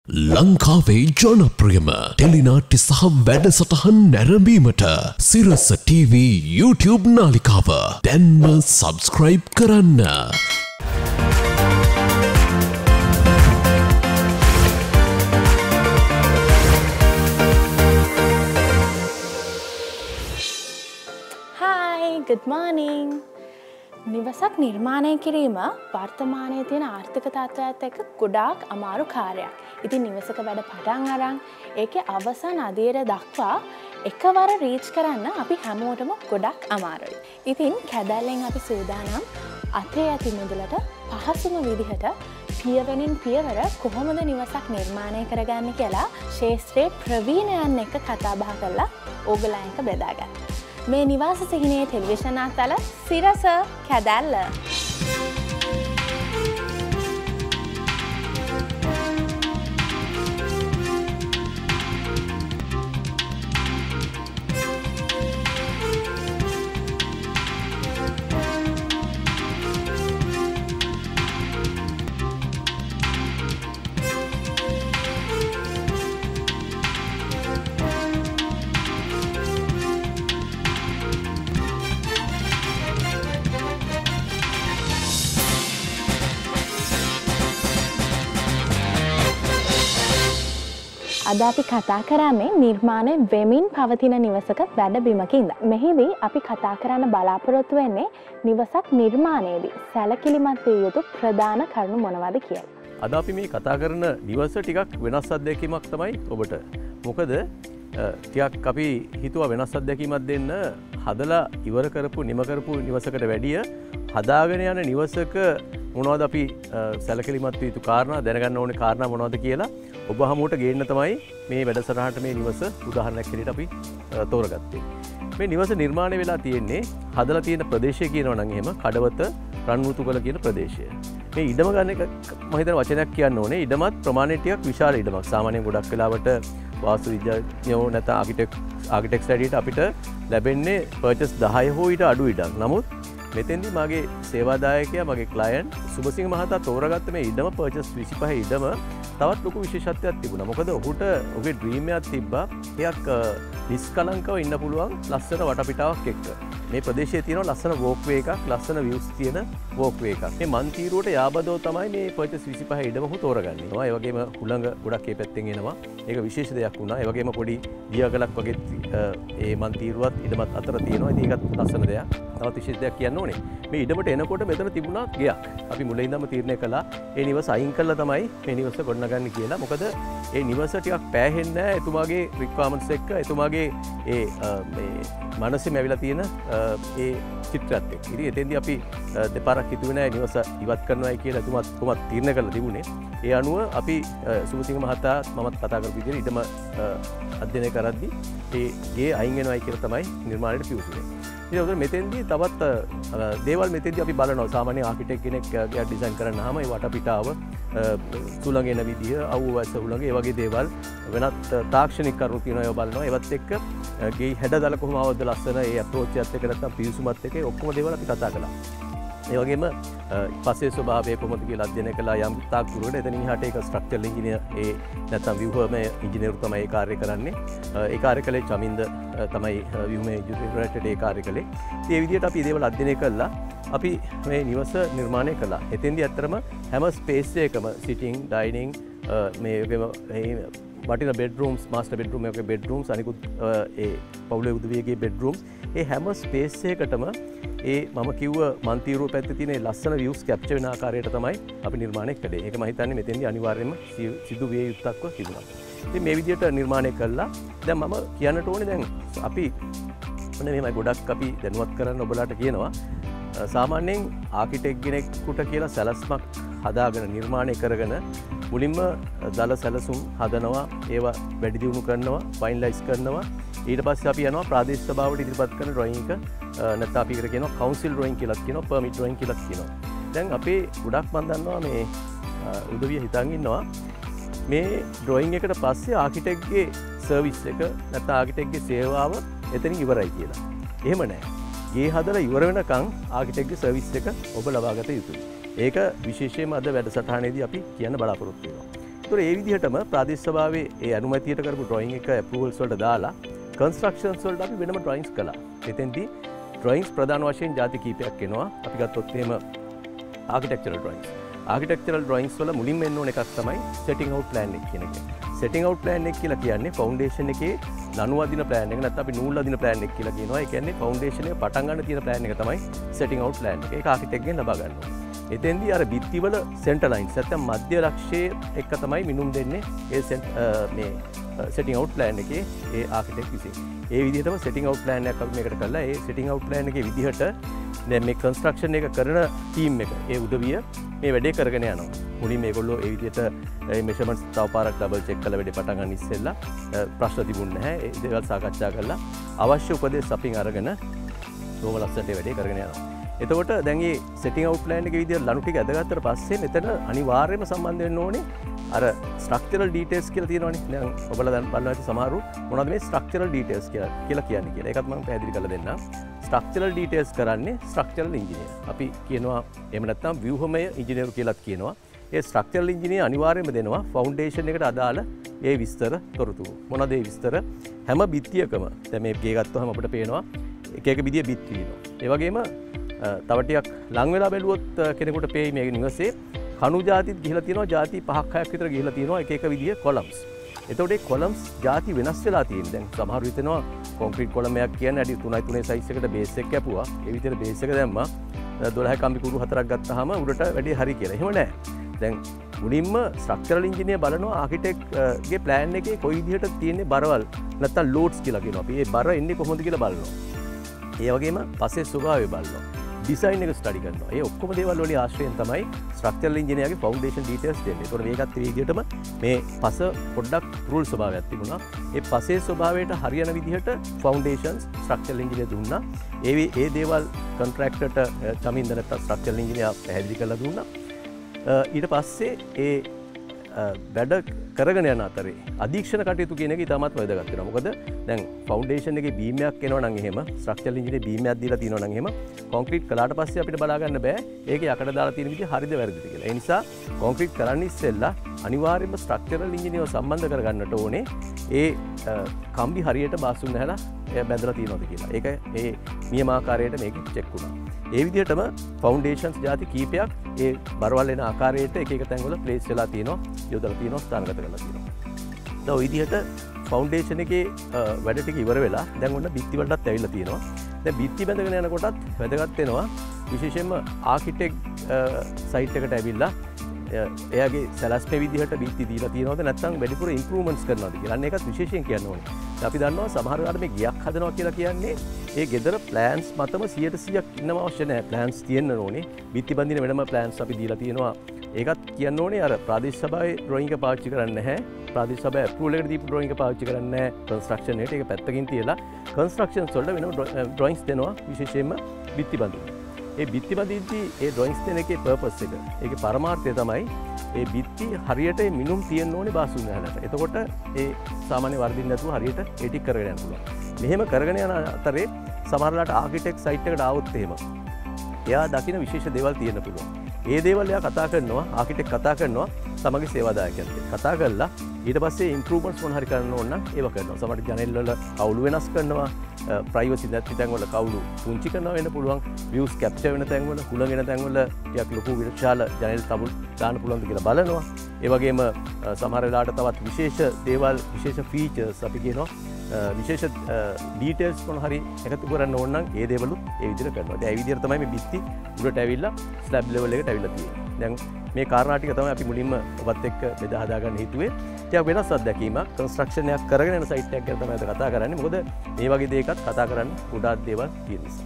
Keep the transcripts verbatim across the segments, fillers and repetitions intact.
ලංකාවේ ජනප්‍රියම ටෙලිනාට්‍ය සහ වැඩසටහන් නැරඹීමට සිරස ටීවී YouTube නාලිකාව දැන්ම සබ්ස්ක්‍රයිබ් කරන්න. Hi, good morning. නිවසක් නිර්මාණය කිරීම වර්තමානයේ තියෙන ආර්ථික තත්ත්වයත් එක්ක ගොඩාක් අමාරු කාර්යයක්. ඉතින් නිවසක වැඩ පටන් අරන් ඒකේ අවසන් අදියර දක්වා එකවර රීච් කරන්න අපි හැමෝටම ගොඩක් අමාරුයි. ඉතින් කැදැල්ලෙන් අපි සූදානම් අතේ ඇති මුදලට පහසුම විදිහට පියවනින් පියවර කොහොමද නිවසක් නිර්මාණය කරගන්නේ කියලා ශාස්ත්‍රීය ප්‍රවීණයන් එක්ක කතා බහ කරලා ඕගොල්ලෝ එක්ක බෙදා ගන්න. මේ නිවාස සිහිනයේ ටෙලිවිෂන් ආතල සිරස කැදැල්ල. අද අපි කතා කරන්නේ නිර්මාණය වෙමින් පවතින නිවසක වැඩබිමකින්ද. මෙහිදී අපි කතා කරන්න බලාපොරොත්තු වෙන්නේ නිවසක් නිර්මාණයේදී සැලකිලිමත් විය යුතු ප්‍රධාන කරුණු මොනවද කියලා. අද අපි මේ කතා කරන නිවස ටිකක් වෙනස් අත්දැකීමක් තමයි ඔබට. මොකද ටිකක් අපි හිතුවා වෙනස් අත්දැකීමක් දෙන්න හදලා ඉවර කරපු නිම කරපු නිවසකට වැඩිය හදාගෙන යන නිවසක මොනවද අපි සැලකිලිමත් විය යුතු කාරණා දැනගන්න ඕනේ කාරණා මොනවද කියලා ඔබ හමුවට ගේන්න තමයි මේ වැඩසටහනට මේ නිවස උදාහරණයක් විදිහට අපි තෝරගත්තේ. මේ නිවස නිර්මාණය වෙලා තියෙන්නේ හදලා තියෙන ප්‍රදේශය කියනවා නම් එහෙම කඩවත රන්මුතුගල කියන ප්‍රදේශය. මේ ඉඩම ගන්න එක මම හිතන වචනයක් කියන්න ඕනේ. ඉඩමත් ප්‍රමාණයට ටිකක් විශාල ඉඩමක්. සාමාන්‍යයෙන් ගොඩක් වෙලාවට වාස්තු විද්‍යාඥයෝ නැත්නම් ආකිටෙක්ට් ආකිටෙක්ට්ස් ඇඩියට අපිට ලැබෙන්නේ පර්චස් දහය හෝ ඊට අඩු ඉඩක්. නමුත් මෙතෙන්දී මගේ සේවාදායකයා මගේ ක්ලයන්ට් සුබසිංහ මහතා තෝරාගත්ත මේ ඉඩම පර්චස් විසිපහ ඉඩම තවත් ලොකු විශේෂත්වයක් තිබුණා. මොකද ඔහුට ඔහුගේ ඩ්‍රීම් එකක් තිබ්බා. එයක් නිස්කලංකව ඉන්න පුළුවන් ලස්සන වටපිටාවක් එක්ක. මේ ප්‍රදේශයේ තියෙන ලස්සන වෝක්වේ එකක්, ලස්සන views තියෙන වෝක්වේ එකක්. මේ මන්තිරුවට යාබදව තමයි මේ පර්චස් විසිපහ ඉඩම ඔහු තෝරගන්නේ. ඒ වගේම හුළඟ ගොඩක් මේ පැත්තෙන් එනවා. ඒක විශේෂ දෙයක් වුණා. ඒ වගේම පොඩි දියගලක් වගේ ඒ මන්තිරුවත් ඉඩමත් අතර තියෙනවා. ඉතින් ඒකත් ලස්සන දෙයක්. තවත් විශේෂ දෙයක් කියන්න ඕනේ. මේ ඉඩමට එනකොට මෙතන තිබුණා ගයක්. අපි මුලින් ඉඳන්ම තීරණය කළා ඒ නිවස අයින් කළා තමයි මේ නිවස ගොඩනගන්නේ කියලා. මොකද ඒ නිවස ටිකක් පෑහෙන්නේ නැහැ එතුමාගේ රික්වයර්මන්ට්ස් එක්ක එතුමාගේ ඒ මේ මනසෙම ඇවිල්ලා තියෙන ඒ චිත්‍රයත් එක්ක. ඉතින් එතෙන්දී අපි දෙපාරක් හිතුවේ නැහැ නිවස ඉවත් කරනවායි කියලා එතුමාත් කොහොමද තීරණය කළා තිබුණේ. ඒ අනුව අපි සුබසිංහ මහතා මමත් කතා කරපු විදිහට ඉඩම අධ්‍යයනය කරද්දී ඒ ගේ අයින් වෙනවායි කියලා තමයි නිර්මාණයට පිවිසුනේ. ඉතින් උදේ මෙතෙන්දී තවත් දේවල් මෙතෙන්දී අපි බලනවා. සාමාන්‍ය ආකිටෙක්ට් කෙනෙක් ගියා ඩිසයින් කරන්නාම ඒ වටපිටාව සුළඟ එන විදිය, අවුවැස උළඟ, ඒ වගේ දේවල් වෙනත් තාක්ෂණික කරුණු තියෙනවා ඒවා බලනවා. ඒවත් එක්ක ගේ හැඩතල කොහොම ආවද ලස්සන ඒ අප්‍රෝච් එකත් එක්ක නැත්නම් පිවිසුමත් එක්ක ඔක්කොම දේවල් අපි කතා කළා. ඒ වගේම පස්සේ ස්වභාවය කොහොමද කියලා අධ්‍යයනය කළා යම් තාක් දුරකට. එතනින් එහාට ඒක ස්ට්‍රක්චරල් ඉංජිනේර් ඒ නැත්නම් ව්‍යුහමය ඉංජිනේරු තමයි ඒ කාර්ය කරන්නේ. ඒ කාර්ය කළේ චමින්ද තමයි ව්‍යුහමය ඉංජිනේරුවට ඒ කාර්ය කළේ. ඉතින් ඒ විදිහට අපි දේවල් අධ්‍යයනය කළා. අපි මේ නිවස නිර්මාණය කළා. එතෙන්දී ඇත්තටම හැම ස්පේස් එකකම සිටින්, ඩයිනින් මේ වගේම වටින බෙඩ්රූම්ස්, මාස්ටර් බෙඩ්රූම් එකේ බෙඩ්රූම්ස් අනිකුත් ඒ පවුලේ උදවියගේ බෙඩ්රූම්ස් ඒ හැම ස්පේස් එකකටම ඒ මම කිව්ව මන්තිරුව පැත්තේ තියෙන ලස්සන views capture වෙන ආකාරයට තමයි අපි නිර්මාණය කළේ. ඒක මම හිතන්නේ මෙතෙන්දී අනිවාර්යයෙන්ම සිදු විය යුත්තක්ව තිබුණා. ඉතින් මේ විදිහට නිර්මාණය කළා. දැන් මම කියන්නට ඕනේ දැන් අපි මොන මෙහෙමයි ගොඩක් අපි දැනුවත් කරන්න ඔබලාට කියනවා. සාමාන්‍යයෙන් ආකිටෙක්ට් කෙනෙකුට කියලා සැලැස්මක් හදාගෙන නිර්මාණය කරගෙන මුලින්ම දල සැලසුම් හදනවා, ඒවා වැඩි දියුණු කරනවා, ෆයිනලයිස් කරනවා. ඊට පස්සේ අපි යනවා ප්‍රාදේශීය සභාවට ඉදිරිපත් කරන ඩ්‍රොයින් එක නැත්නම් අපි ඒකට කියනවා කවුන්සිල් ඩ්‍රොයින් කියලා කියනවා, පර්මිට් ඩ්‍රොයින් කියලා කියනවා. දැන් අපේ ගොඩක් මන් දන්නවා මේ උදවිය හිතන් ඉන්නවා මේ ඩ්‍රොයින් එකට පස්සේ ආකිටෙක්ට්ගේ සර්විස් එක නැත්නම් ආකිටෙක්ට්ගේ සේවාව එතනින් ඉවරයි කියලා. එහෙම නැහැ. ගේ හදලා ඉවර වෙනකන් ආකිටෙක්ට්ගේ සර්විස් එක ඔබ ලබා ගත යුතුයි. ඒක විශේෂයෙන්ම අද වැඩසටහනේදී අපි කියන්න බලාපොරොත්තු වෙනවා. ඒතර ඒ විදිහටම ප්‍රාදේශ සභාවේ ඒ අනුමැතියට කරපු ඩ්‍රොයින් එක ඇප්‍රූවල්ස් වලට දාලා කන්ස්ට්‍රක්ෂන්ස් වලට අපි වෙනම ඩ්‍රොයින්ස් කළා. එතෙන්දී ඩ්‍රොයින්ස් ප්‍රධාන වශයෙන් ಜಾති කීපයක් එනවා. අපි ගත්තොත් එහෙම ආකිටෙක්චරල් ඩ්‍රොයින්ස්. ආකිටෙක්චරල් ඩ්‍රොයින්ස් වල මුලින්ම එන්න ඕන එකක් තමයි සෙටිං අවුට් ප්ලෑන් එක කියන එක. සෙටිං අවුට් ප්ලෑන් එක කියලා කියන්නේ ෆවුන්ඩේෂන් එකේ ලනු අදින ප්ලෑන් එක නැත්නම් අපි නූල් අදින ප්ලෑන් එක කියලා කියනවා. ඒ කියන්නේ ෆවුන්ඩේෂන් එක පටන් ගන්න තියෙන ප්ලෑන් එක තමයි සෙටිං අවුට් ප්ලෑන් එක. ඒක ආකිටෙක්ගෙන් ලබා ගන්න ඕනේ. එතෙන්දී අර බිත්තිවල සෙන්ටර් ලයින්ස් නැත්නම් මධ්‍ය ලක්ෂයේ එක තමයි මිනුම් දෙන්නේ ඒ මේ සෙටිං අවුට් ප්ලෑන් එකේ ඒ ආකිටෙක්ට් විසින්. ඒ විදිහටම සෙටිං අවුට් ප්ලෑන් එකක් අපි මේකට කළා. ඒ සෙටිං අවුට් ප්ලෑන් එකේ විදිහට දැන් මේ කන්ස්ට්‍රක්ෂන් එක කරන ටීම් එක ඒ උදවිය මේ වැඩේ කරගෙන යනවා. මුලින් මේගොල්ලෝ ඒ විදිහට මේ මෙෂර්මන්ට්ස් තව පාරක් ඩබල් චෙක් කරලා වැඩේ පටන් ගන්න ඉස්සෙල්ලා ප්‍රශ්න තිබුණේ නැහැ. ඒ දේවල් සාකච්ඡා කරලා අවශ්‍ය උපදෙස් අපින් අරගෙන බොහොම ලස්සනට වැඩේ කරගෙන යනවා. එතකොට දැන් මේ සෙටිං අවුට් ප්ලෑන් එකේ විදිහට ලනු ටික ඇදගත්තට පස්සේ මෙතන අනිවාර්යයෙන්ම සම්බන්ධ වෙන්න ඕනේ අර ස්ට්‍රක්චරල් ඩීටේල්ස් කියලා තියෙනවනේ. දැන් ඔයාලා දැන් බලනවා ඇති සමහරු මොනවද මේ ස්ට්‍රක්චරල් ඩීටේල්ස් කියලා කියලා කියන්නේ කියලා. ඒකත් මම පැහැදිලි කරලා දෙන්නම්. ස්ට්‍රක්චරල් ඩීටේල්ස් කරන්නේ ස්ට්‍රක්චරල් ඉංජිනේර්. අපි කියනවා එහෙම නැත්නම් ව්‍යුහමය ඉංජිනේරු කියලාත් කියනවා. ඒ ස්ට්‍රක්චරල් ඉංජිනේර් අනිවාර්යයෙන්ම දෙනවා ෆවුන්ඩේෂන් එකට අදාළ ඒ විස්තර තොරතුරු. මොනවද ඒ විස්තර? හැම බිත්තියකම දැන් මේ ගේ ගත්තොත් අපිට පේනවා එක එක විදිය බිත්ති වෙනවා. ඒ වගේම තව ටිකක් ලං වෙලා බැලුවොත් කෙනෙකුට පේයි මේ නිවසේ කණු ಜಾතිත් ගිහිලා තියෙනවා. ಜಾති පහක් හයක් විතර ගිහිලා තියෙනවා එක එක විදිය කොලම්ස්. එතකොට ඒ කොලම්ස් ಜಾති වෙනස් වෙලා තියෙනවා. දැන් සමහර විටනවා කොන්ක්‍රීට් කොලම් එකක් කියන්නේ අඩි තුනයි තුනේ සයිස් එකට බේස් එක කැපුවා. ඒ විදිහට බේස් එක දැම්මා. දොළහ කම්බි කුරු හතරක් ගත්තාම උඩට වැඩි හරි කියලා. එහෙම නැහැ. දැන් මුලින්ම ස්ට්‍රක්චරල් ඉංජිනේර් බලනවා ආකිටෙක්ට්ගේ ප්ලෑන් එකේ කොයි විදිහට තියෙන්නේ බරවල් නැත්නම් ලෝඩ්ස් කියලා කියනවා. අපි මේ බර එන්නේ කොහොමද කියලා බලනවා. ඒ වගේම පස්සේ ස්වභාවය බලනවා. ඩිසයින් එක ස්ටඩි කරනවා. ඒ ඔක්කොම දේවල් වලින් ආශ්‍රයෙන් තමයි ස්ට්‍රක්චරල් ඉංජිනේරගේ ෆවුන්ඩේෂන් ඩීටේල්ස් දෙන්නේ. ඒතකොට මේකත් ඒ විදිහටම මේ පස පොඩ්ඩක් රූල් ස්වභාවයක් තිබුණා. ඒ පසේ ස්වභාවයට හරියන විදිහට ෆවුන්ඩේෂන්ස් ස්ට්‍රක්චරල් ඉංජිනේර දුන්නා. ඒ ඒ දේවල් කොන්ට්‍රැක්ටර්ට චමින්ද නැත්නම් ස්ට්‍රක්චරල් ඉංජිනේර පැහැදිලි කරලා දුන්නා. ඊට පස්සේ ඒ වැඩ කරගෙන යන අතරේ අධීක්ෂණ කටයුතු කියන එක ඉතාමත් වැදගත් වෙනවා. මොකද දැන් ෆවුන්ඩේෂන් එකේ බීම් එකක් එනවා නම් එහෙම ස්ට්‍රක්චරල් ඉංජිනේර බීම් එකක් දීලා තියෙනවා නම් එහෙම කොන්ක්‍රීට් කළාට පස්සේ අපිට බලා ගන්න බෑ ඒකේ යකඩ දාලා තියෙන විදිහ හරිද වැරදිද කියලා. ඒ නිසා කොන්ක්‍රීට් කරන්න ඉස්සෙල්ලා අනිවාර්යයෙන්ම ස්ට්‍රක්චරල් ඉංජිනේරව සම්බන්ධ කරගන්නට ඕනේ ඒ කම්බි හරියට බාසුන් නැහැලා එයා බැඳලා තියෙනවද කියලා. ඒක ඒ නියමාකාරයට මේක චෙක් වුණා. ඒ විදිහටම ෆවුන්ඩේෂන්ස් ಜಾති කීපයක් ඒ බරවල් එන ආකාරයට එක එක තැන්වල ප්ලේස් වෙලා තියෙනවා, යොදලා තියෙනවා, ස්ථානගත කරලා තියෙනවා. දැන් ওই විදිහට ෆවුන්ඩේෂන් එකේ වැඩ ටික ඉවර වෙලා දැන් ඔන්න බිත්ති වලටත් ඇවිල්ලා තියෙනවා. දැන් බිත්ති බැඳගෙන යනකොටත් වැදගත් වෙනවා විශේෂයෙන්ම ආකිටෙක්ට් සයිට් එකට ඇවිල්ලා එයාගේ සැලැස්මේ විදිහට බිත්ති දීලා තියෙනවද නැත්නම් වැඩිපුර ඉම්ප්‍රූව්මන්ට්ස් කරනවද කියලා. අන්න ඒකත් විශේෂයෙන් කියන්න ඕනේ. අපි දන්නවා සමහර වෙලාවට මේ ගියක් හදනවා කියලා කියන්නේ ඒ ගෙදර ප්ලෑන්ස් මතම සියයට සීයක් ඉන්නම අවශ්‍ය නැහැ. ප්ලෑන්ස් තියෙන්න ඕනේ. බිත්ති බඳින වෙනම ප්ලෑන්ස් අපි දීලා තියෙනවා. ඒකත් කියන්න ඕනේ අර ප්‍රාදේශ සභාවේ ඩ්‍රොයින් එක පාවිච්චි කරන්නේ නැහැ. ප්‍රාදේශ සභාවේ ඇප්‍රූවල් එකට දීපු ඩ්‍රොයින් එක පාවිච්චි කරන්නේ නැහැ. කන්ස්ට්‍රක්ෂන් එකට ඒක පැත්තකින් තියලා කන්ස්ට්‍රක්ෂන්ස් වලට වෙනම ඩ්‍රොයින්ස් දෙනවා විශේෂයෙන්ම බිත්ති බඳින්න. ඒ බිත්ති බඳිද්දී ඒ ඩ්‍රොයින්ස් දෙන එකේ පර්පස් එක ඒකේ පරමාර්ථය තමයි ඒ බිත්ති හරියට මිනුම් තියෙන්න ඕනේ බාසුන් නැහැලට. එතකොට ඒ සාමාන්‍ය වර්ධින් නැතුව හරියට ඒ ටික කරගෙන යන්න පුළුවන්. මෙහෙම කරගෙන යන අතරේ සමහරලාට ආකිටෙක්ට් සයිට් එකට ආවොත් එහෙම එයා දකින විශේෂ දේවල් තියෙන්න පුළුවන්. ඒ දේවල් එයා කතා කරනවා ආකිටෙක්ට් කතා කරනවා සමගි සේවාදායකයන්ට. කතා කරලා ඊට පස්සේ ඉම්ප්‍රූව්මන්ට්ස් මොන හරි කරන්න ඕන නම් ඒව කරනවා. සමහර ජනෙල් වල කවුළු වෙනස් කරනවා. ප්‍රයිවසි නැති තැන්වල කවුළු පුංචි කරනවා වෙන්න පුළුවන්. views capture වෙන තැන්වල හුළඟ වෙන තැන්වල ටිකක් ලොකු විශාල ජනෙල් තබුල් දාන්න පුළුවන්ද කියලා බලනවා. ඒ වගේම සමහර වෙලාවට තවත් විශේෂ දේවල් විශේෂ ෆීචර්ස් අපි කියනවා විශේෂ ඩීටේල්ස් මොන හරි එකතු කරන්න ඕන නම් ඒ දේවලුත් ඒ විදිහට කරනවා. දැන් ඒ විදිහට තමයි මේ බිත්ති උඩට ඇවිල්ලා ස්ලැබ් ලෙවල් එකට ඇවිල්ලා තියෙන්නේ. දැන් මේ කාරණා ටික තමයි අපි මුලින්ම ඔබත් එක්ක බෙදා හදා ගන්න හිතුවේ. ටිකක් වෙනස් අත්දැකීමක්. කන්ස්ට්‍රක්ෂන් එකක් කරගෙන යන සයිට් එකක් ගැන තමයි අද කතා කරන්නේ. මොකද මේ වගේ දෙයකත් කතා කරන්න ගොඩාක් දේවල් තියෙන නිසා.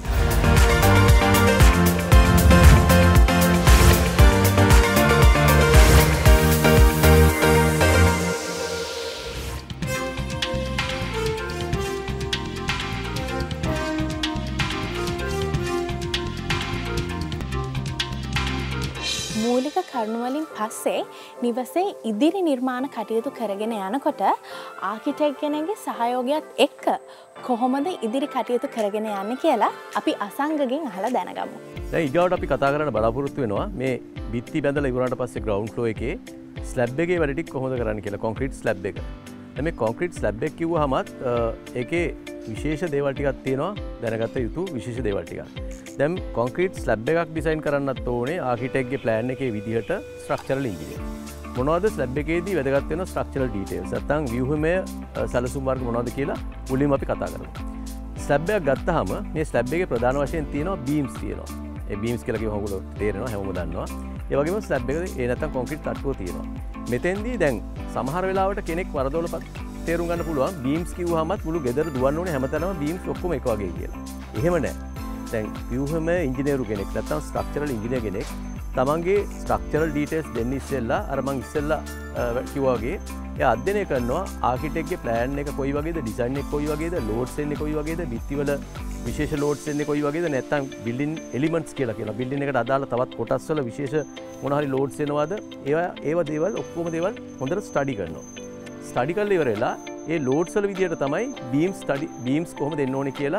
මූලික කරුණුවලින් පස්සේ නිවසේ ඉදිරි නිර්මාණ කටයුතු කරගෙන යනකොට ආකිටෙක්ට් කෙනෙක්ගේ සහයෝගයත් එක්ක කොහොමද ඉදිරි කටයුතු කරගෙන යන්නේ කියලා අපි අසංගගෙන් අහලා දැනගමු. දැන් ඊගාවට අපි කතා කරන්න බලාපොරොත්තු වෙනවා මේ බිත්ති බැඳලා ඉවරනට පස්සේ ග්‍රවුන්ඩ් ෆ්ලෝ එකේ ස්ලැබ් එකේ වැඩ ටික කොහොමද කරන්න කියලා කොන්ක්‍රීට් ස්ලැබ් එක. දැන් මේ කොන්ක්‍රීට් ස්ලැබ් එක කිව්වහමත් ඒකේ විශේෂ දේවල් ටිකක් තියෙනවා දැනගත යුතු විශේෂ දේවල් ටිකක්. දැන් කොන්ක්‍රීට් ස්ලැබ් එකක් ඩිසයින් කරන්නත් ඕනේ ආකිටෙක්ගේ ප්ලෑන් එකේ විදිහට ස්ට්‍රක්චරල් ඉංජිනේර්. මොනවද ස්ලැබ් එකේදී වැදගත් වෙන ස්ට්‍රක්චරල් ඩීටේල්ස් නැත්නම් ව්‍යුහමය සැලසුම් වර්ග මොනවද කියලා මුලින්ම අපි කතා කරමු. ස්ලැබ් එකක් ගත්තාම මේ ස්ලැබ් එකේ ප්‍රධාන වශයෙන් තියෙනවා බීම්ස් තියෙනවා. ඒ බීම්ස් කියලා කිව්වම ඔයගොල්ලෝ තේරෙනවා හැමෝම දන්නවා. ඒ වගේම ස්ලැබ් එකේ ඒ නැත්නම් කොන්ක්‍රීට් තට්ටුව තියෙනවා. මෙතෙන්දී දැන් සමහර වෙලාවට කෙනෙක් වරදොල තේරුම් ගන්න පුළුවන් බීම්ස් කිව්වහමත් මුළු ගෙදර දුවන්න ඕනේ හැමතැනම බීම්ස් ඔක්කොම එක වගේ කියලා. එහෙම නැහැ. දැන් ව්‍යුහමය ඉංජිනේරු කෙනෙක් නැත්නම් ස්ට්‍රක්චරල් ඉංජිනේර් කෙනෙක් තමන්ගේ ස්ට්‍රක්චරල් ඩීටේල්ස් දෙන්න ඉස්සෙල්ලා අර මං ඉස්සෙල්ලා කිව්වා වගේ එයා අධ්‍යයනය කරනවා ආකිටෙක්ගේ ප්ලෑන් එක කොයි වගේද ඩිසයින් එක කොයි වගේද ලෝඩ්ස් එන්නේ කොයි වගේද බිත්තිවල විශේෂ ලෝඩ්ස් එන්නේ කොයි වගේද නැත්නම් බිල්ඩින් එලිමන්ට්ස් කියලා කියනවා බිල්ඩින් එකට අදාළ තවත් කොටස් වල විශේෂ මොන හරි ලෝඩ්ස් එනවාද ඒවා ඒව දේවල් ඔක්කොම දේවල් හොඳට ස්ටඩි කරනවා ස්ටඩි කරලා ඉවරලා ඒ ලෝඩ්ස් වල විදියට තමයි බීම්ස් ස්ටඩි බීම්ස් කොහොමද දෙන්න ඕනේ කියලා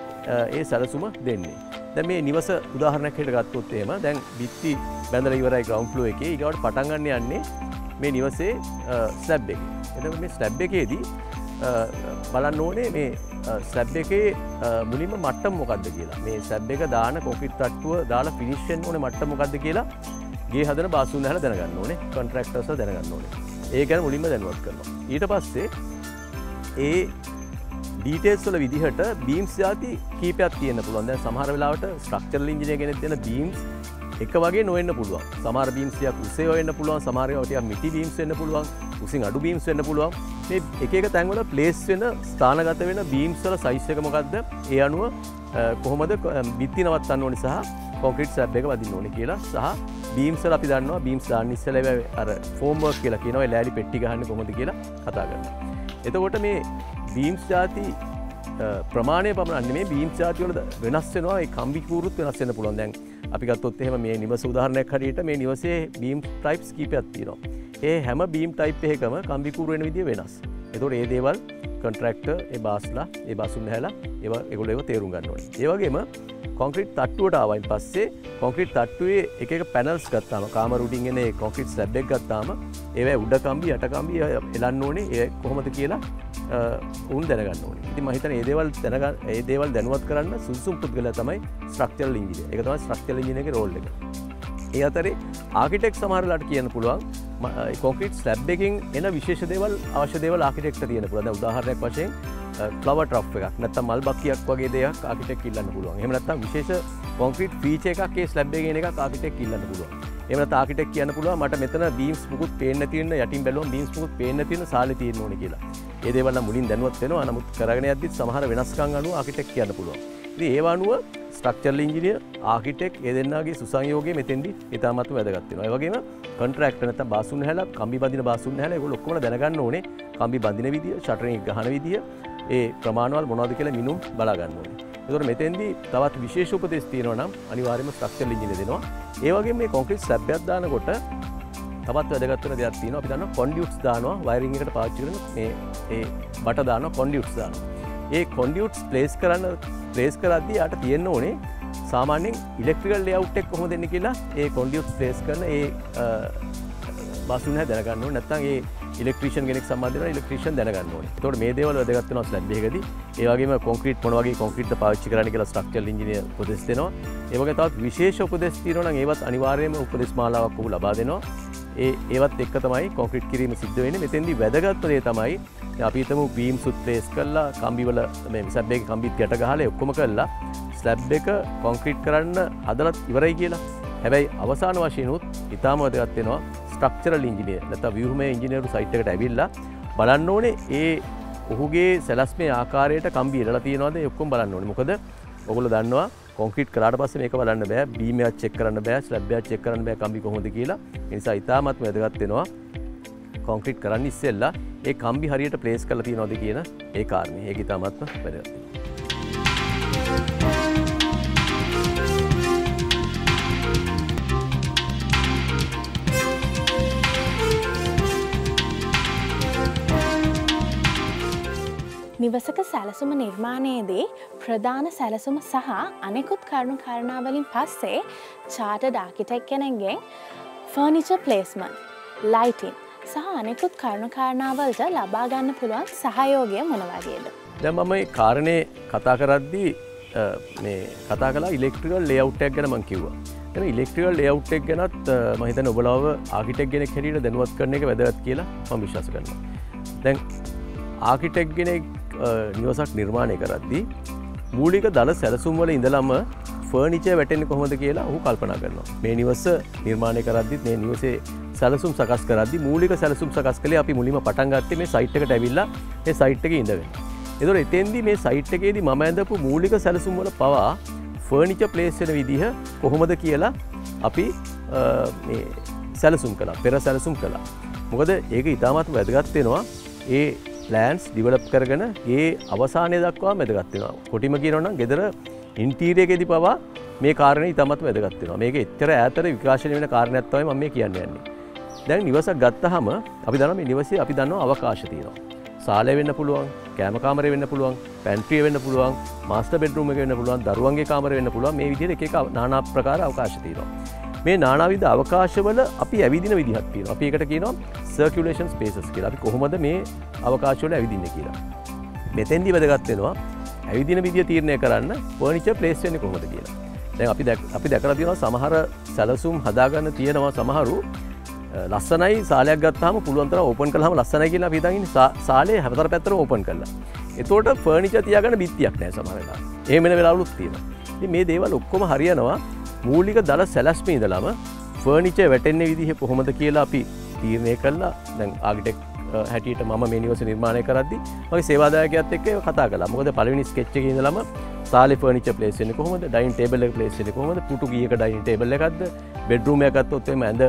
ඒ සැලසුම දෙන්නේ දැන් මේ නිවස උදාහරණයක් හිට ගත්තොත් එහෙම දැන් බිත්ති බැඳලා ඉවරයි ග්‍රවුන්ඩ් ෆ්ලෝ එකේ ඊගවට පටන් ගන්න යන්නේ මේ නිවසේ ස්ලැබ් එකේ. එතකොට මේ ස්ලැබ් එකේදී බලන්න ඕනේ මේ ස්ලැබ් එකේ මුලින්ම මට්ටම මොකක්ද කියලා. මේ ස්ලැබ් එක දාන කොන්ක්‍රීට් තට්ටුව දාලා ෆිනිෂ් වෙන්න ඕනේ මට්ටම මොකක්ද කියලා ගේ හදන බාසුන් ඇහලා දැනගන්න ඕනේ. කොන්ට්‍රැක්ටර්ස්ලා දැනගන්න ඕනේ. ඒ ගැන මුලින්ම දැනුවත් කරනවා. ඊට පස්සේ ඒ ඩීටේල්ස් වල විදිහට බීම්ස් ಜಾති කීපයක් තියෙන්න පුළුවන්. දැන් සමහර වෙලාවට ස්ට්‍රක්චරල් ඉංජිනේර් කෙනෙක් දෙන බීම්ස් එක වගේ නොවෙන්න පුළුවන්. සමහර බීම්ස් ටිකක් උසේ වෙන්න පුළුවන්, සමහර ඒවා ටිකක් මිටි බීම්ස් වෙන්න පුළුවන්, උසින් අඩු බීම්ස් වෙන්න පුළුවන්. මේ එක එක තැන්වල ප්ලේස් වෙන ස්ථානගත වෙන බීම්ස් වල සයිස් එක මොකද්ද? ඒ අනුව කොහොමද බිත්ති නවත්තන්න ඕනේ සහ කොන්ක්‍රීට් ස්ලැබ් එක වදින්න ඕනේ කියලා සහ බීම්ස් වල අපි දන්නවා බීම්ස් දාන්න ඉස්සෙල්ලා අර ෆෝම් වර්ක් කියලා කියනවා. ඒ ලෑලි පෙට්ටි ගහන්නේ කොහොමද කියලා කතා කරනවා. එතකොට මේ බීම්ස් ಜಾති ප්‍රමාණය පමණක් නෙමෙයි බීම්ස් ಜಾති වල වෙනස් වෙනවා. ඒ කම්බි කූරුත් වෙනස් වෙන්න පුළුවන්. දැන් අපි ගත්තොත් එහෙම මේ නිවස උදාහරණයක් හරියට මේ නිවසේ බීම් ටයිප්ස් කීපයක් තියෙනවා. ඒ හැම බීම් ටයිප් එකකම කම්බි කූරු වෙන විදිය වෙනස්. ඒතකොට ඒ දේවල් කොන්ට්‍රැක්ටර් ඒ බාස්ලා ඒ බාසුන් හැලා ඒවා ඒගොල්ලෝ ඒවා තේරුම් ගන්න ඕනේ. ඒ වගේම කොන්ක්‍රීට් තට්ටුවට ආවයින් පස්සේ කොන්ක්‍රීට් තට්ටුවේ එක එක පැනල්ස් ගත්තාම කාමර උඩින් එන ඒ කොන්ක්‍රීට් ස්ලැබ් එක ගත්තාම ඒවා උඩ කම්බි යට කම්බි එලන්න ඕනේ. ඒ කොහොමද කියලා උන් දැනගන්න ඕනේ. ඉතින් මම හිතන්නේ මේ දේවල් දැනගන්න මේ දේවල් දැනුවත් කරන්න සුදුසුම පුද්ගලයා තමයි ස්ට්‍රක්චරල් ඉංජිනේර්. ඒක තමයි ස්ට්‍රක්චරල් ඉංජිනේර්ගේ රෝල් එක. ඒ අතරේ ආකිටෙක්ට් සමහරලාට කියන්න පුළුවන් කොන්ක්‍රීට් ස්ලැබ් එකකින් එන විශේෂ දේවල් අවශ්‍ය දේවල් ආකිටෙක්ට්ට තියෙන්න පුළුවන්. දැන් උදාහරණයක් වශයෙන් ෆ්ලවර් ට්‍රප් එකක් නැත්නම් මල් බක්කියක් වගේ දෙයක් ආකිටෙක්ට් ඉල්ලන්න පුළුවන්. එහෙම නැත්නම් විශේෂ කොන්ක්‍රීට් ෆීචර් එකක් ඒ ස්ලැබ් එකේ එන එකක් ආකිටෙක්ට් ඉල්ලන්න පුළුවන්. එහෙම නැත්නම් ආකිටෙක්ට් කියන්න පුළුවන් මට මෙතන බීම්ස් මුකුත් පේන්නේ නැති වෙන යටින් බැලුවම බීම්ස් මුකුත් පේන්නේ නැති වෙන සාලේ තියෙන්න ඕනේ කියලා. ඒ දේවල් නම් මුලින් දැනුවත් වෙනවා. නමුත් කරගෙන යද්දිත් සමහර වෙනස්කම් අනුව ආකිටෙක්ට් කියන්න පුළුවන්. ඉතින් ඒව අනුව ස්ට්‍රක්චරල් ඉංජිනේර් ආකිටෙක්ට් ඒ දෙන්නාගේ සුසංයෝගය මෙතෙන්දී ඉතාමත්ම වැදගත් වෙනවා. ඒ වගේම කොන්ට්‍රැක්ටර් නැත්නම් බාසුන් හැලා කම්බි බඳින බාසුන් හැලා ඒගොල්ලෝ ඔක්කොම දැනගන්න ඕනේ. කම්බි බඳින විදිය, ෂටරින් එක ගහන විදිය, ඒ ප්‍රමාණවල මොනවද කියලා මිනුම් බලා ගන්න ඕනේ. ඒතකොට මෙතෙන්දී තවත් විශේෂ උපදෙස් තියෙනවා නම් අනිවාර්යයෙන්ම ස්ට්‍රක්චරල් ඉංජිනේර් දෙනවා. ඒ වගේම මේ කොන්ක්‍රීට් ස්ලැබ් එකක් දානකොට තවත් වැදගත් වෙන දෙයක් තියෙනවා. අපි දන්නවා කොන්ඩියුට්ස් දානවා වයරින් එකට පාවිච්චි කරන මේ ඒ බට දානවා කොන්ඩියුට්ස් දානවා. ඒ කොන්ඩියුට්ස් ප්ලේස් කරන්න ප්ලේස් කරද්දී යාට තියෙන්න ඕනේ සාමාන්‍යයෙන් ඉලෙක්ට්‍රිකල් ලේඅවුට් එක කොහොමද දෙන්නේ කියලා ඒ කොන්ඩියුට්ස් ප්ලේස් කරන ඒ බාසුන් හැ දැනගන්න ඕනේ. නැත්නම් ඒ ඉලෙක්ට්‍රීෂියන් කෙනෙක් සම්බන්ධ වෙනවා ඉලෙක්ට්‍රීෂියන් දැනගන්න ඕනේ. ඒතකොට මේ දේවල් වැදගත් වෙනවා ස්ලැබ් එකකදී. ඒ වගේම කොන්ක්‍රීට් මොන වගේ කොන්ක්‍රීට්ද පාවිච්චි කරන්න කියලා ස්ට්‍රක්චරල් ඉංජිනේර් උපදෙස් දෙනවා. ඒ වගේ තවත් විශේෂ උපදෙස් තියෙනවා නම් ඒවත් අනිවාර්යයෙන්ම උපදෙස් මාලාවක් ඔහු ලබා දෙනවා. ඒ ඒවත් එක්ක තමයි කොන්ක්‍රීට් කිරීම සිද්ධ වෙන්නේ. මෙතෙන්දී වැදගත්ම දේ තමයි අපි හිතමු බීම්ස් උත් ප්ලේස් කරලා කම්බි වල මේ ස්ලැබ් එකේ කම්බිත් ගැට ගහලා ඔක්කොම කරලා ස්ලැබ් එක කොන්ක්‍රීට් කරන්න හදලත් ඉවරයි කියලා. හැබැයි අවසාන වශයෙන් උත් ඊටාම වැදගත් වෙනවා ස්ට්‍රක්චරල් ඉංජිනේර් නැත්නම් ව්‍යුහමය ඉංජිනේරු සයිට් එකට ඇවිල්ලා බලන්න ඕනේ ඒ ඔහුගේ සැලැස්මේ ආකාරයට කම්බි එලලා තියෙනවද ඒ ඔක්කොම බලන්න ඕනේ. මොකද ඔයගොල්ලෝ දන්නවා කොන්ක්‍රීට් කරාට පස්සේ මේක බලන්න බෑ, බීම් එකක් චෙක් කරන්න බෑ, ස්ලැබ් එකක් චෙක් කරන්න බෑ කම්බි කොහොමද කියලා. ඒ නිසා ඊටාමත් වැදගත් වෙනවා කොන්ක්‍රීට් කරන්න ඉස්සෙල්ලා ඒ කම්බි හරියට ප්ලේස් කරලා තියෙනවද කියන ඒ කාරණේ. ඒක ඊටාමත් වැදගත් වෙනවා. නිවසක සැලසුම නිර්මාණයේදී ප්‍රධාන සැලසුම සහ අනෙකුත් කරුණු කාරණාවලින් පස්සේ චාටර්ඩ් ආකිටෙක්ට් කෙනෙක්ගෙන් ෆර්නිචර් ප්ලේස්මන්ට් ලයිටින් සහ අනෙකුත් කරුණු කාරණාවලට ලබා ගන්න පුළුවන් සහයෝගය මොන වගේද? දැන් මම මේ කාරණේ කතා කරද්දී මේ කතා කළා ඉලෙක්ට්‍රිකල් ලේඅවුට් එකක් ගැන මම කිව්වා. දැන් ඉලෙක්ට්‍රිකල් ලේඅවුට් එක ගැනත් මම හිතන්නේ ඔබලාව ආකිටෙක්ට් කෙනෙක් හැටියට දැනුවත් කරන එක වැදගත් කියලා මම විශ්වාස කරනවා. දැන් ආකිටෙක්ට් කෙනෙක් නිවසක් නිර්මාණය කරද්දී මූලික දල සැලසුම් වල ඉඳලම ෆර්නිචර් වැටෙන්නේ කොහොමද කියලා ඔහු කල්පනා කරනවා. මේ නිවස නිර්මාණය කරද්දිත් මේ නිවසේ සැලසුම් සකස් කරද්දී මූලික සැලසුම් සකස් කළේ අපි මුලින්ම පටන් ගත්තේ මේ සයිට් එකට ඇවිල්ලා මේ සයිට් එකේ ඉඳගෙන. ඒතකොට එතෙන්දී මේ සයිට් එකේදී මම ඇඳපු මූලික සැලසුම් වල පවා ෆර්නිචර් ප්ලේස් වෙන විදිහ කොහොමද කියලා අපි මේ සැලසුම් කළා. පෙර සැලසුම් කළා. මොකද ඒක ඉතාමත් වැදගත් වෙනවා. ඒ ප්ලෑන්ස් ඩිවලොප් කරගෙන ඒ අවසානය දක්වා වැදගත් වෙනවා. කොටිම කියනවා නම් ගෙදර ඉන්ටීරියර් එකේදී පවා මේ කාරණේ ඉතාමත් වැදගත් වෙනවා. මේක එච්චර ඈතට විකාශනය වෙන කාරණයක් තමයි මම මේ කියන්න යන්නේ. දැන් නිවසක් ගත්තාම අපි දන්නවා මේ නිවසේ අපි දන්නවා අවකාශ තියෙනවා. සාලය වෙන්න පුළුවන්, කෑම කාමරය වෙන්න පුළුවන්, පැන්ට්‍රිය වෙන්න පුළුවන්, මාස්ටර් බෙඩ්රූම් එක වෙන්න පුළුවන්, දරුවන්ගේ කාමරය වෙන්න පුළුවන්. මේ විදිහට එක එක নানা ප්‍රකාර අවකාශ තියෙනවා. මේ නානාවිධ අවකාශවල අපි ඇවිදින විදිහක් තියෙනවා. අපි ඒකට කියනවා සර්කියුලේෂන් ස්පේසස් කියලා. අපි කොහොමද මේ අවකාශවල ඇවිදින්නේ කියලා. මෙතෙන්දි වැදගත් වෙනවා ඇවිදින විදිය තීරණය කරන්න ෆර්නිචර් ප්ලේස් වෙන්නේ කොහොමද කියලා. දැන් අපි අපි දැකලා තියෙනවා සමහර සැලසුම් හදාගන්න තියෙනවා සමහරු ලස්සනයි සාලයක් ගත්තාම පුළුවන් තරම් ඕපන් කළාම ලස්සනයි කියලා අපි හිතන් ඉන්නේ සාලේ හැමතර පැත්තටම ඕපන් කළා. එතකොට ෆර්නිචර් තියාගන්න බිත්තියක් නැහැ සමහර වෙලාවට. එහෙම වෙන වෙලාවලුත් තියෙනවා. ඉතින් මේ දේවල් ඔක්කොම හරියනවා මූලික දල සැලැස්මේ ඉඳලම ෆර්නිචර් වැටෙන්නේ විදිහ කොහොමද කියලා අපි තීරණය කළා. දැන් ආකිටෙක්ට් හැටියට මම මේ නිවස නිර්මාණය කරද්දී මගේ සේවාදායකයාත් එක්ක කතා කළා. මොකද පළවෙනි ස්කෙච් එකේ ඉඳලම සාලේ ෆර්නිචර් ප්ලේස් වෙන්නේ කොහොමද? ඩයිනින් ටේබල් එක ප්ලේස් වෙන්නේ කොහොමද? පුටු කීයක ඩයිනින් ටේබල් එකක්ද? බෙඩ්රූම් එකක් ගත්තොත් එimhe ඇඳ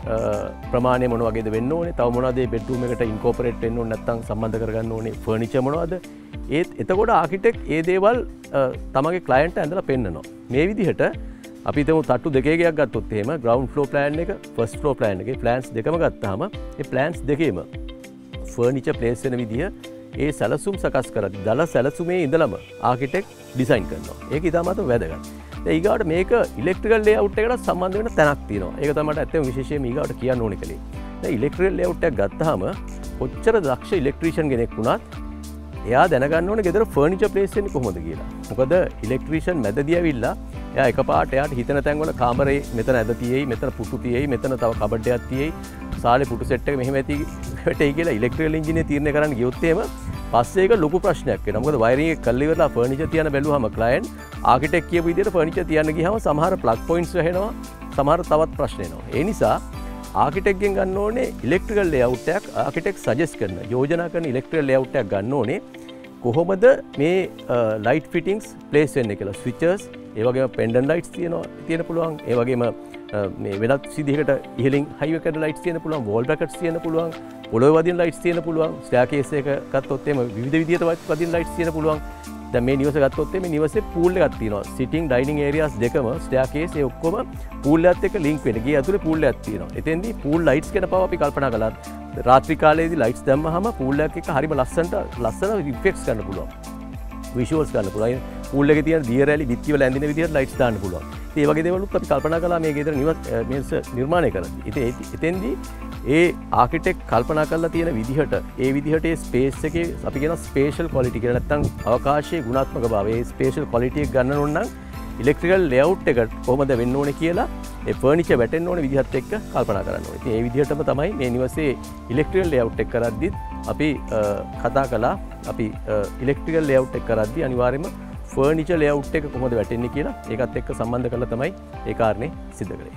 ප්‍රමාණය මොන වගේද වෙන්න ඕනේ? තව මොනවද මේ බෙඩ්රූම් එකට ඉන්කෝපරේට් වෙන්න ඕනේ නැත්නම් සම්බන්ධ කරගන්න ඕනේ ෆර්නිචර් මොනවද? ඒත් එතකොට ආකිටෙක්ට් ඒ දේවල් තමගේ ක්ලයන්ට් ඇඳලා පෙන්නනවා. මේ විදිහට අපි හිතමු තට්ටු දෙකේකයක් ගත්තොත් එහෙම ග්‍රවුන්ඩ් ෆ්ලෝර් ප්ලෑන් එක, ෆස්ට් ෆ්ලෝර් ප්ලෑන් එකේ ප්ලෑන්ස් දෙකම ගත්තාම ඒ ප්ලෑන්ස් දෙකේම ෆර්නිචර් ප්ලේස් වෙන විදිහ ඒ සැලසුම් සකස් කරද්දී දල සැලසුමේ ඉඳලම ආකිටෙක්ට් ඩිසයින් කරනවා. ඒක ඉතාමත් වැදගත්. දැන් ඊගාවට මේක ඉලෙක්ට්‍රිකල් ලේඅවුට් එකකට සම්බන්ධ වෙන තැනක් තියෙනවා. ඒක තමයි ඇත්තම විශේෂයෙන්ම ඊගාවට කියන්න ඕනේ කලේ. දැන් ඉලෙක්ට්‍රිකල් ලේඅවුට් එකක් ගත්තාම කොච්චර දක්ෂ ඉලෙක්ට්‍රීෂියන් කෙනෙක් වුණත් එයා දැනගන්න ඕනේ ගෙදර ෆර්නිචර් ප්ලේස් වෙන්නේ කොහොමද කියලා. මොකද ඉලෙක්ට්‍රීෂියන් මැදදී ඇවිල්ලා එයා එකපාරට එයාට හිතන තැන්වල කාමරේ මෙතන ඇද තියෙයි, මෙතන පුටු තියෙයි, මෙතන තව කබඩ් එකක් තියෙයි, සාලේ පුටු සෙට් එක මෙහෙම ඇති වැටෙයි කියලා ඉලෙක්ට්‍රිකල් ඉංජිනේර තීරණය කරන්න ගියොත් එහෙම පස්සේ ඒක ලොකු ප්‍රශ්නයක් වෙනවා. මොකද වයරින් එක කල්ලි ඉවරලා ෆර්නිචර් තියන්න බැලුවාම ක්ලයන්ට් ආකිටෙක්ට් කියපු විදිහට ෆර්නිචර් තියන්න ගියාම සමහර ප්ලග් පොයින්ට්ස් වැහෙනවා, සමහර තවත් ප්‍රශ්න එනවා. ඒ නිසා ආකිටෙක්ට්ගෙන් ගන්න ඕනේ ඉලෙක්ට්‍රිකල් ලේඅවුට් එකක් ආකිටෙක්ට් සජෙස්ට් කරන, යෝජනා කරන ඉලෙක්ට්‍රිකල් ලේඅවුට් එකක් ගන්න ඕනේ. කොහොමද මේ ලයිට් ෆිටින්ග්ස් ප්ලේස් වෙන්නේ කියලා. ස්විචර්ස්, ඒ වගේම පෙන්ඩන්ට් ලයිට්ස් තියෙනවා තියෙන පුළුවන්. ඒ වගේම මේ වෙනත් විදිහකට ඉහළින් හයිවේ කඩ ලයිට්ස් තියෙන පුළුවන්, වෝල් බ්‍රැකට්ස් තියෙන පුළුවන්, පොළොවේ වදින ලයිට්ස් තියෙන පුළුවන්, ස්ටෑර්කේස් එක ගත්තොත් එimhe විවිධ විදිහට වදින ලයිට්ස් තියෙන පුළුවන්. දැන් මේ නිවස ගත්තොත් එimhe නිවසේ පූල් එකක් තියෙනවා. සිටින් ඩයිනින් ඒරියාස් දෙකම ස්ටෑර්කේස් ඒ ඔක්කොම පූල් එකත් එක්ක ලින්ක් වෙන. ගේ ඇතුලේ පූල් එකක් තියෙනවා. එතෙන්දී පූල් ලයිට්ස් ගැන පව අපි කල්පනා කළා. රාත්‍රී කාලයේදී ලයිට්ස් දැම්මහම පූල් එකක් එක්ක හරිම ලස්සනට ලස්සන ඉෆෙක්ට්ස් ගන්න පුළුවන්. විෂුවල්ස් ගන්න පුළුවන්. පූල් එකේ තියෙන දිය රැලි බිත්ති වල ඇඳින විදිහට ලයිට්ස් දාන්න පුළුවන්. ඉතින් ඒ වගේ දේවලුත් අපි කල්පනා කළා මේ ගෙදර නිවස නිර්මාණය කරද්දී. ඉතින් එතෙන්දී ඒ ආකිටෙක්ට් කල්පනා කරලා තියෙන විදිහට ඒ විදිහට ඒ ස්පේස් එකේ අපි කියන ස්පේෂල් ක්වොලිටි කියලා නැත්නම් අවකාශයේ ගුණාත්මක භාවය ඒ ස්පේෂල් ක්වොලිටි එක ගන්න ඕන නම් ඉලෙක්ට්‍රිකල් ලේඅවුට් එක කොහොමද වෙන්න ඕනේ කියලා ඒ ෆර්නිචර් වැටෙන්න ඕනේ විදිහත් එක්ක කල්පනා කරන්න ඕනේ. ඉතින් ඒ විදිහටම තමයි මේ නිවසේ ඉලෙක්ට්‍රිකල් ලේඅවුට් එක කරද්දිත් අපි කතා කළා. අපි ඉලෙක්ට්‍රිකල් ලේඅවුට් එක කරද්දී අනිවාර්යයෙන්ම ෆර්නිචර් ලේඅවුට් එක කොහොමද වැටෙන්නේ කියලා ඒකත් එක්ක සම්බන්ධ කරලා තමයි ඒ කාරණේ සිද්ධ කරේ.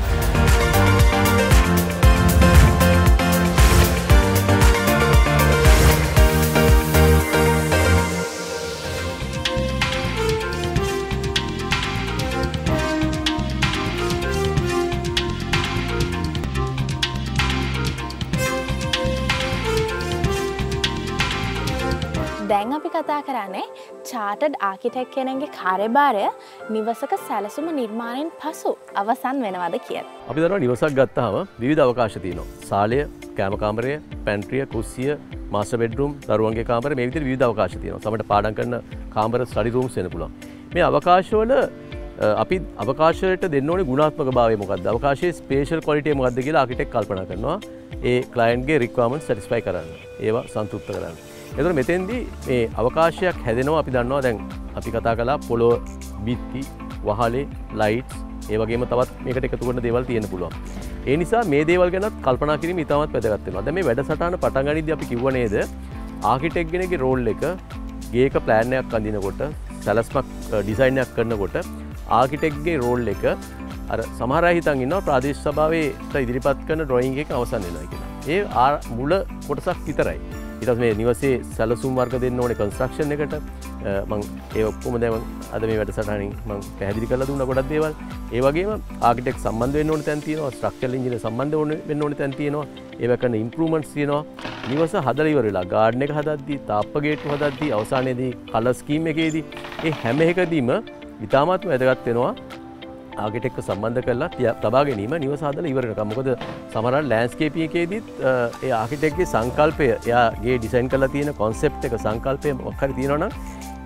දැන් අපි කතා කරන්නේ චාටඩ් ආකිටෙක්ට් කෙනෙක්ගේ කාර්යභාරය නිවසක සැලසුම නිර්මාණයෙන් පසු අවසන් වෙනවද කියලා. අපි දන්නවා නිවසක් ගත්තාම විවිධ අවකාශ තියෙනවා. සාලය, කෑම කාමරය, පැන්ට්‍රිය, කුස්සිය, මාස්ටර් බෙඩ්රූම්, දරුවන්ගේ කාමර මේ විදිහට විවිධ අවකාශ තියෙනවා. සමහරට පාඩම් කරන කාමර ස්ටඩි රූම්ස් වෙන්න පුළුවන්. මේ අවකාශවල අපි අවකාශයට දෙන්න ඕනේ ගුණාත්මක භාවය මොකක්ද? අවකාශයේ ස්පේෂල් ක්වොලිටි එක මොකක්ද කියලා ආකිටෙක්ට් කල්පනා කරනවා. ඒ ක්ලයන්ට්ගේ රික්වයර්මන්ට් සැටිස්ෆයි කරන්න. ඒවා සන්තුෂ්ත කරන්න. එතකොට මෙතෙන්දී මේ අවකාශයක් හැදෙනවා අපි දන්නවා දැන් අපි කතා කළා පොළොව, බිත්ති, වහලේ, ලයිට්ස්, ඒ වගේම තවත් මේකට එකතු කරන දේවල් තියෙන්න පුළුවන්. ඒ නිසා මේ දේවල් ගැනත් කල්පනා කිරීම ඉතාමත් වැදගත් වෙනවා. දැන් මේ වැඩසටහන පටන් ගනිද්දී අපි කිව්ව නේද ආකිටෙක්ට් කෙනෙක්ගේ රෝල් එක ගේක ප්ලෑන් එකක් අඳිනකොට, සැලස්මක් ඩිසයින් එකක් කරනකොට ආකිටෙක්ගේ රෝල් එක අර සමහර අය හිතන් ඉන්නවා ප්‍රාදේශීය සභාවේට ඉදිරිපත් කරන ඩ්‍රොයිං එක අවසන් වෙනවා කියලා. ඒ මුල කොටසක් විතරයි. ඊට පස්සේ මේ නිවසේ සැලසුම් වර්ග දෙන්න ඕනේ කන්ස්ට්‍රක්ෂන් එකට. මම ඒ ඔක්කොම දැන් අද මේ වැඩසටහනින් මම පැහැදිලි කරලා දුන්නා ගොඩක් දේවල්. ඒ වගේම ආකිටෙක්ට් සම්බන්ධ වෙන්න ඕනේ තැන් තියෙනවා, ස්ට්‍රක්චරල් ඉන්ජිනියර් සම්බන්ධ වෙන්න ඕනේ තැන් තියෙනවා. ඒව කරන ඉම්ප්‍රූව්මන්ට්ස් තියෙනවා. නිවස හදලා ඉවර වෙලා ගාඩන් එක හදද්දී, තාප්ප ගේට්ටු හදද්දී, අවසානයේදී කලර් ස්කීම් එකේදී ඒ හැම එකදීම ඉතාමත්ම වැදගත් වෙනවා ආකිටෙක්ට් සම්බන්ධ කරලා තබා ගැනීම නිවස හදලා ඉවර වෙනකම්. මොකද සමහර ලෑන්ඩ්ස්කේපින් එකේදීත් ඒ ආකිටෙක්ට්ගේ සංකල්පය, එයාගේ ඩිසයින් කරලා තියෙන කොන්සෙප්ට් එක, සංකල්පය මොකක් හරි තියෙනවා නම්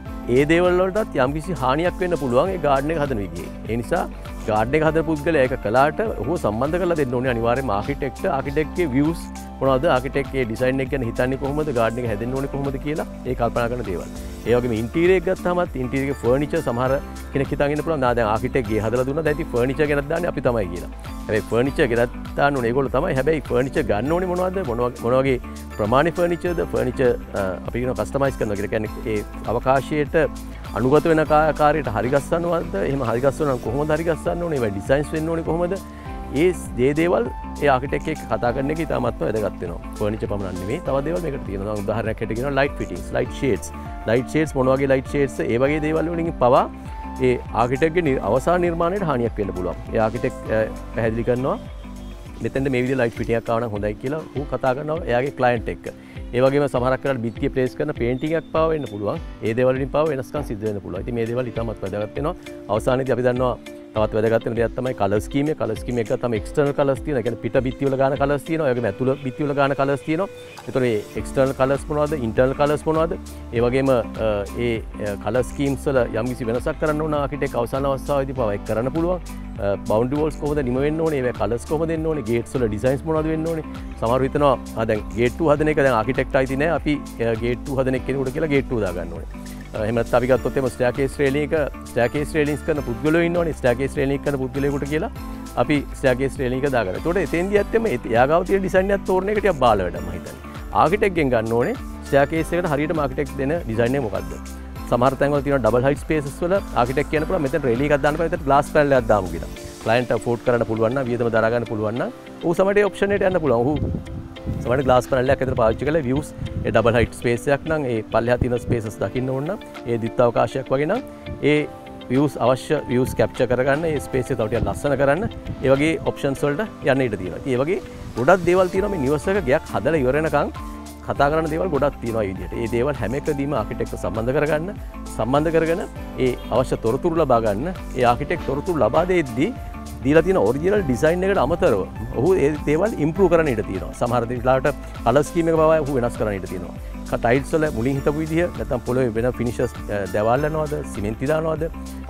ඒ දේවල් වලටත් යම්කිසි හානියක් වෙන්න පුළුවන් ඒ ගාඩන් එක හදන විදිහේ. ඒ නිසා ගාඩන් එක හදන පුද්ගලයා ඒක කළාට ඔහු සම්බන්ධ කරලා දෙන්න ඕනේ අනිවාර්යයෙන්ම ආකිටෙක්ට්, ආකිටෙක්ට්ගේ views මොනවද, ආකිටෙක්ට්ගේ ඩිසයින් එක ගැන හිතන්නේ කොහොමද, ගාඩන් එක හැදෙන්න ඕනේ කොහොමද කියලා ඒ කල්පනා කරන දේවල්. ඒ වගේම ඉන්ටීරියර් එක ගත්තාමත් ඉන්ටීරියර්ගේ ෆර්නිචර් සමහර කෙනෙක් හිතාගෙන ඉන්න පුළුවන් දැන් ආකිටෙක්ට් ගේ හදලා දුන්නා දැන් ඉතින් ෆර්නිචර් ගෙනත් දාන්නේ අපි තමයි කියලා. හැබැයි ෆර්නිචර් ගෙනත් දාන්න ඕනේ ඒගොල්ලෝ තමයි. හැබැයි ෆර්නිචර් ගන්න ඕනේ මොනවද, මොන වගේ ප්‍රමාණි ෆර්නිචර්ද, ෆර්නිචර් අපි කියන කස්ටමයිස් කරනවා කියලා කියන්නේ ඒ අවකාශයට අනුගත වෙන ආකාරයට හරි ගස්සනවද, එහෙම හරි ගස්සනවා නම් කොහොමද හරි ගස්සන්න ඕනේ, ඒවා ඩිසයින්ස් වෙන්න ඕනේ කොහොමද, ඒ දේ දේවල් ඒ ආකිටෙක්ට් එක්ක කතා කරන එක ඉතාමත්ම වැදගත් වෙනවා. ෆර්නිචර් පමණක් නෙවෙයි තව දේවල් මේකට තියෙනවා. උදාහරණයක් හැටියට කියනවා light fittings, light shades. Light shades මොන වගේ ලයිට් ෂේඩ්ස්, ඒ වගේ දේවල් වලින් පවා ඒ ආකිටෙක්ට්ගේ අවසාන නිර්මාණයට හානියක් වෙන්න පුළුවන්. ඒ ආකිටෙක්ට් පැහැදිලි කරනවා මෙතෙන්ද මේ විදිහේ ලයිට් ෆිටින්ග් එකක් ආව නම් හොඳයි කියලා ඌ කතා කරනවා එයාගේ ක්ලයන්ට් එක්ක. ඒ වගේම සමහරක් වෙලාවට බිත්තිය ප්ලේස් කරන පේන්ටිං එකක් පාව වෙන්න පුළුවන්. ඒ දේවල් වලින් පාව වෙනස්කම් සිද්ධ වෙන්න පුළුවන්. ඉතින් මේ දේවල් ඉතාමත් වැදගත් වෙනවා. අවසානයේදී අපි දන්නවා තවත් වැදගත් වෙන දෙයක් තමයි කලර් ස්කීම් එක. කලර් ස්කීම් එක තමයි එක්ස්ටර්නල් කලර්ස් තියෙනවා. ඒ කියන්නේ පිට බිත්ති වල ගාන කලර්ස් තියෙනවා. ඒ වගේම ඇතුළ බිත්ති වල ගාන කලර්ස් තියෙනවා. ඒතකොට මේ එක්ස්ටර්නල් කලර්ස් මොනවද? ඉන්ටර්නල් කලර්ස් මොනවද? ඒ වගේම ඒ කලර් ස්කීම්ස් වල යම්කිසි වෙනසක් කරන්න ඕන ආකිටෙක්ට් අවසාන අවස්ථාවේදී පාව ඒක කරන්න පුළුවන්. බවුන්ඩරි වෝල්ස් කොහොමද නිම වෙන්න ඕනේ, ඒවා කලර්ස් කොහොමද දෙන්න ඕනේ, ගේට්ස් වල ඩිසයින්ස් මොනවද වෙන්න ඕනේ. සමහරව හිතනවා ආ දැන් ගේට් ටූ හදන එක දැන් ආකිටෙක්ට් අයිති නෑ, අපි ගේට් ටූ හදන එක්කෙනෙකුට කියලා ගේට් ටූ දාගන්න ඕනේ. එහෙම නැත්නම් අපි ගත්තොත් එම ස්ටෑර්කේස් රේලින් එක ස්ටෑර්කේස් රේලින්ස් කරන පුද්ගලයෝ ඉන්නවනේ, ස්ටෑර්කේස් රේලින් කරන පුද්ගලයෙකුට කියලා අපි ස්ටෑර්කේස් රේලින් එක දාගන්නවා. ඒතකොට එතෙන්දී ඇත්තම එයාගාව තියෙන ඩිසයින් එකක් තෝරන එක ටිකක් බාල වැඩක් මම හිතන්නේ. ආකිටෙක්ට්ගෙන් ගන්න ඕනේ ස්ටෑර්කේස් එකට හරියටම ආකිටෙක්ට් දෙන ඩිසයින් එක මොකද්ද. සමහර තැන්වල තියෙන ඩබල් හයිට් ස්පේසස් වල ආකිටෙක්ට් කියන්න පුළුවන් මෙතන රේලින් එකක් දාන්න බෑ, මෙතන ග්ලාස් පැනල් එකක් දාමු කියලා. ක්ලයන්ට් අෆෝඩ් කරන්න පුළුවන් නම්, වියදම දරා ගන්න පුළුවන් නම් ඌ සමහරට ඒ ඔප්ෂන් එකට යන්න පුළුවන්. ඌ සමහරට ග්ලාස් පැනල් එකක් විතර පාවිච්චි කරලා views ඒ ඩබල් හයිට් ස්පේස් එකක් නම් ඒ පල්ලෙහා තියෙන ස්පේසස් දකින්න ඕන නම්, ඒ දිත් අවකාශයක් වගේ නම් ඒ views අවශ්‍ය views capture කරගන්න, ඒ ස්පේස් එක තව ටිකක් ලස්සන කරන්න, ඒ වගේ ඔප්ෂන්ස් වලට යන්න ඉඩ තියෙනවා. ඉතින් ඒ වගේ ගොඩක් දේවල් තියෙනවා මේ නිවස් එක ගයක් හදලා ඉවර වෙනකන් කතා කරන දේවල් ගොඩක් තියෙනවා මේ විදිහට. ඒ දේවල් හැම එකදීම ආකිටෙක්ට් සම්බන්ධ කරගන්න, සම්බන්ධ කරගෙන ඒ අවශ්‍ය තොරතුරු ලබා ගන්න. ඒ ආකිටෙක්ට් තොරතුරු ලබා දෙද්දී දීලා තියෙන ඔරිජිනල් ඩිසයින් එකට අමතරව ඔහු ඒ දේවල් ඉම්ප්‍රූව් කරන්න ඉඩ තියෙනවා. සමහර දේවල්ට කලර් ස්කීම් එක බවයි ඔහු වෙනස් කරන්න ඉඩ තියෙනවා. ටයිල්ස් වල මුලින් හිටපු විදිහ නැත්නම් පොළොවේ වෙන ෆිනිෂර්ස් දැවල් යනවද, සිමෙන්ති දානවද,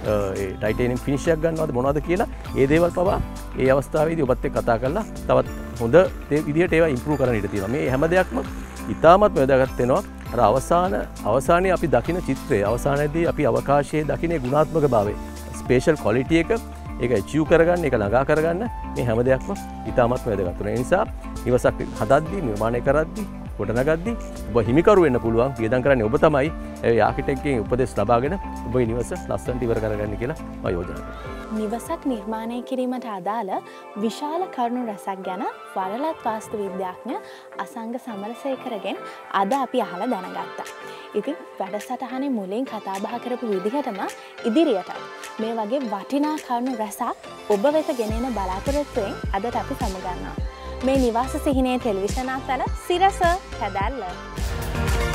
ඒ ටයිටේනියම් ෆිනිෂ් එකක් ගන්නවද මොනවද කියලා ඒ දේවල් පවා ඒ අවස්ථාවේදී ඔබත් එක්ක කතා කරලා තවත් හොඳ දේ විදිහට ඒවා ඉම්ප්‍රූව් කරන්න ඉඩ තියෙනවා. මේ හැම දෙයක්ම ඉතාමත් වැදගත් වෙනවා. අර අවසාන අවසානයේ අපි දකින චිත්‍රය, අවසානයේදී අපි අවකාශයේ දකින ගුණාත්මක භාවය, ස්පේෂල් ක්වොලිටි එක ඒක ඇචීව් කරගන්න, ඒක ළඟා කරගන්න මේ හැම දෙයක්ම ඉතාමත් වැදගත් වෙනවා. ඒ නිසා නිවසක් හදද්දී, නිර්මාණය කරද්දී, ගොඩනගද්දී ඔබ හිමිකරු වෙන්න පුළුවන්. වියදම් කරන්නේ ඔබ තමයි. ඒ ආකිටෙක්ට්ගෙන් උපදෙස් ලබාගෙන ඔබේ නිවස ලස්සනට ඉවර කරගන්න කියලා මම යෝජනා කරනවා. නිවසක් නිර්මාණය කිරීමට අදාළ විශාල කරුණු රැසක් ගැන වරලත් වාස්තු විද්‍යාඥ අසංග සමරසේකරගෙන් අද අපි අහලා දැනගත්තා. ඉතින් වැඩසටහනේ මුලින් කතා බහ කරපු විදිහටම ඉදිරියට මේ වගේ වටිනා කරුණු රැසක් ඔබ වෙත ගෙනෙන බලාපොරොත්තුවෙන් අදට අපි සමුගන්නවා. මේ නිවාස සිහිනයේ ටෙලිවිෂන් අසල සිරස හැදැල්ල.